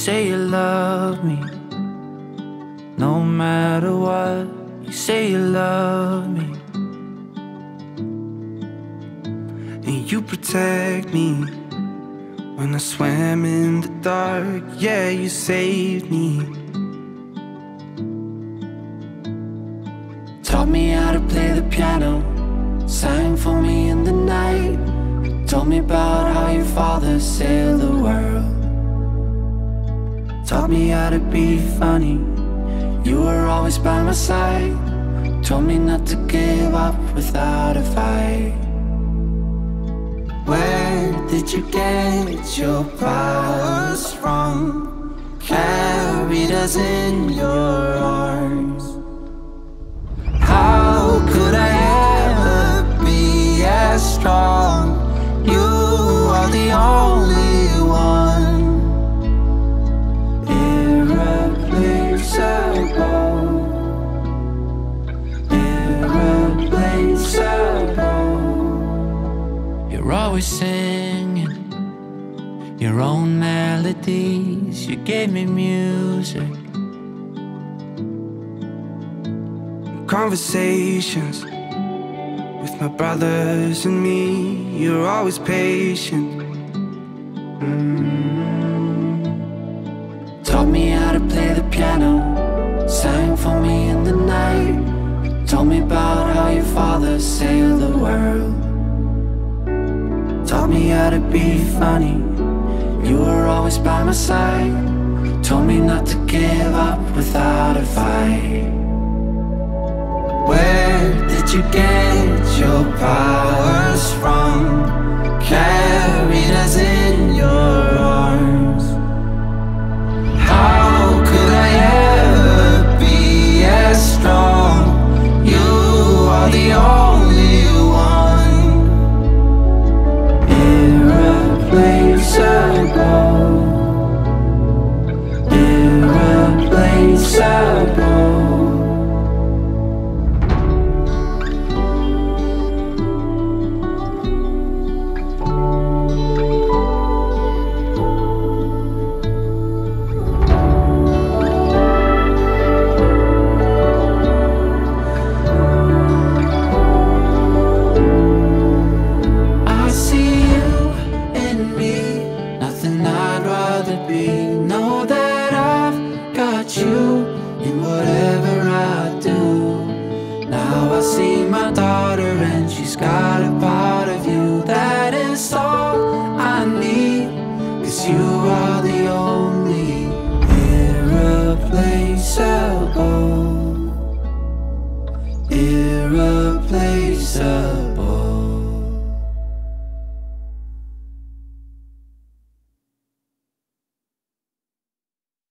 say you love me, no matter what. You say you love me, and you protect me when I swam in the dark. Yeah, you saved me. Taught me how to play the piano, sang for me in the night. Told me about how your father sailed the world. Taught me how to be funny, you were always by my side. Told me not to give up without a fight. Where did you get your powers from? Carried us in your arms. How could I ever be as strong? You are the only one. Irreplaceable, irreplaceable. You're always singing your own melodies. You gave me music, conversations with my brothers and me. You're always patient. Taught me how to play the piano, sang for me in the night. Told me about how your father sailed the world. Taught me how to be funny, you were always by my side. Told me not to give up without a fight. Where did you get your powers from? Carried us in your arms. How could I ever be as strong? You are the only one. Irreplaceable, irreplaceable. Know that I've got you in whatever I do. Now I see my daughter and she's got a part of you. That is all I need, 'cause you are the only irreplaceable, irreplaceable.